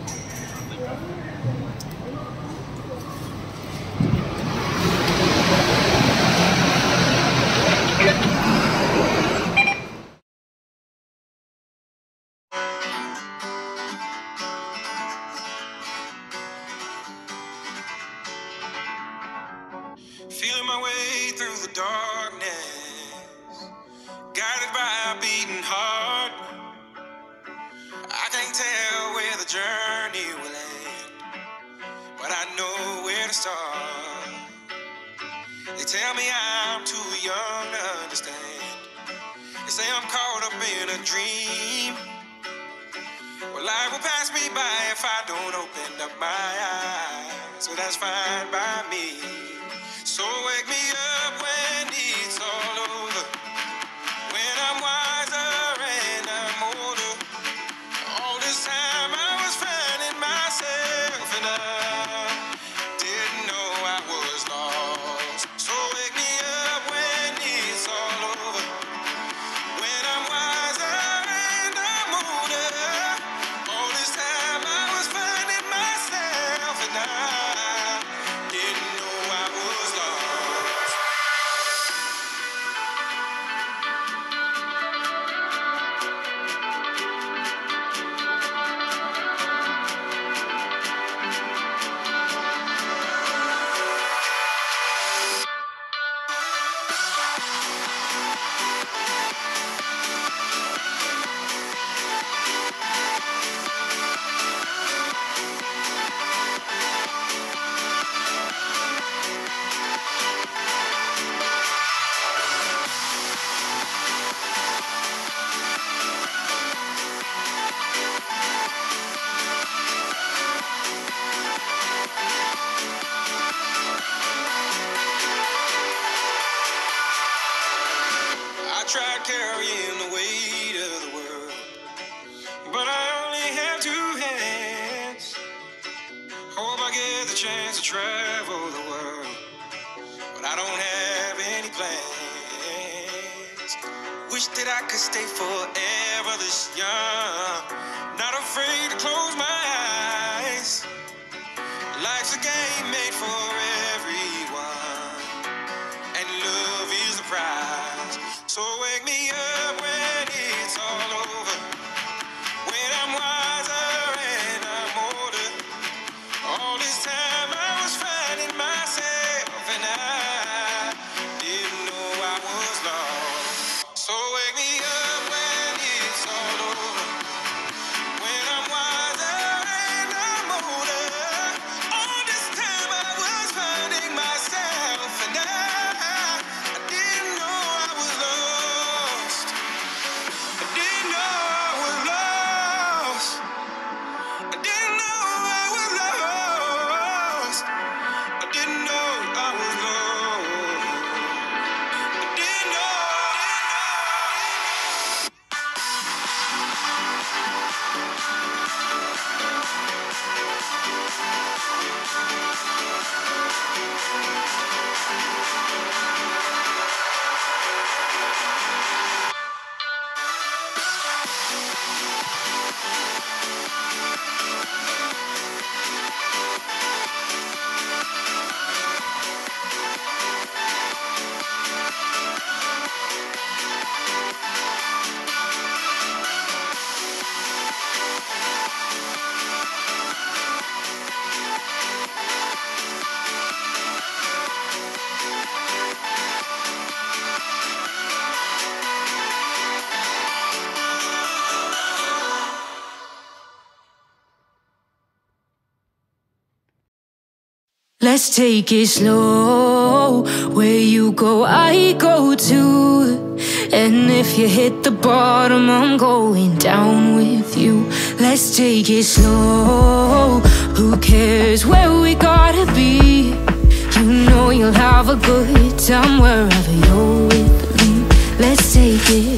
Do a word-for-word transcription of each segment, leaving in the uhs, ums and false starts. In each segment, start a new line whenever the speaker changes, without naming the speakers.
Feeling my way through the darkness, guided by a beating heart. I can't tell where the journey will end, but I know where to start. They tell me I'm too young to understand. They say I'm caught up in a dream. Well, life will pass me by if I don't open up my eyes, so that's fine by me. So wake me up when it's all over, when I'm wiser and I'm older. All this time I was finding myself and I didn't know I was lost. So wake me up when it's all over, when I'm wiser and I'm older. All this time I was finding myself and I didn't know I was lost. I tried carrying the weight of the world, but I only have two hands. Hope I get the chance to travel the world, but I don't have any plans. Wish that I could stay forever this young, not afraid to close my eyes. Life's a game made for everyone, and love is the prize. So wake me up when it's all over, when I'm wiser and I'm older. All this time I was finding myself and I didn't know I was lost. So wake me up when it's all over, when I'm wiser and I'm older. All this time I was finding myself and I, I didn't know I was lost. I didn't know I was lost. I didn't know I was lost. I didn't know I was lost. I didn't know.
Let's take it slow. Where you go, I go too. And if you hit the bottom, I'm going down with you. Let's take it slow. Who cares where we gotta be? You know you'll have a good time wherever you're with me. Let's take it.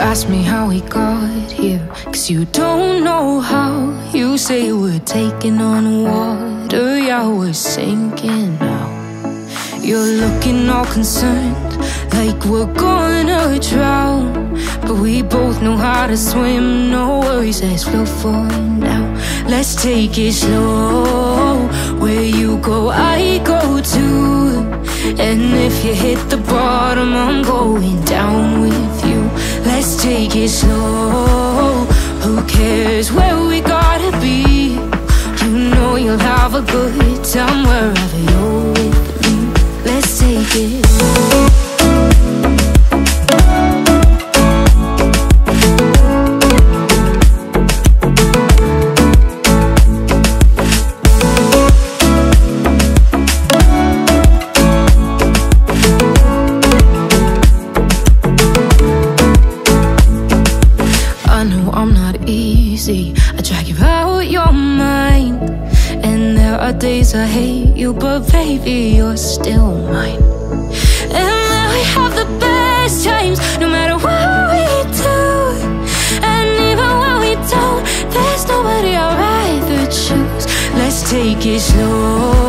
ask me how we got here, 'cause you don't know how. You say we're taking on water, yeah, we're sinking now. You're looking all concerned, like we're gonna drown, but we both know how to swim. No worries, let's flow for now. Let's take it slow. Where you go, I go too. And if you hit the bottom, I'm going down with you. Let's take it slow. Who cares where we gotta be? You know you'll have a good time wherever you're with me. Let's take it slow. I drag you out your mind, and there are days I hate you, but baby, you're still mine. And then we have the best times, no matter what we do. And even when we don't, there's nobody I'd rather choose. Let's take it slow.